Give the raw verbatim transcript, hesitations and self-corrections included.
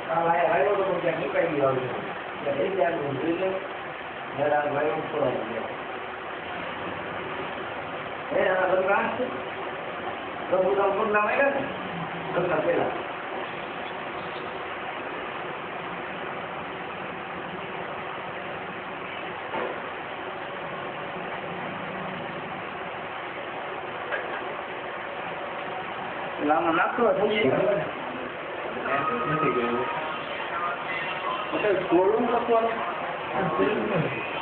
આ લાય લાયો તો ક્યાં નીકળી ગયો છે એ ત્યાં ઊંધી છે જરા લાયો છોડાઈ ગયો એ આ બધા છે તો બધા કોણ ના આવે ને બધા પેલા લામાં નાખતો થઈ નથી ગયું એટલે ગોળું કરવાનું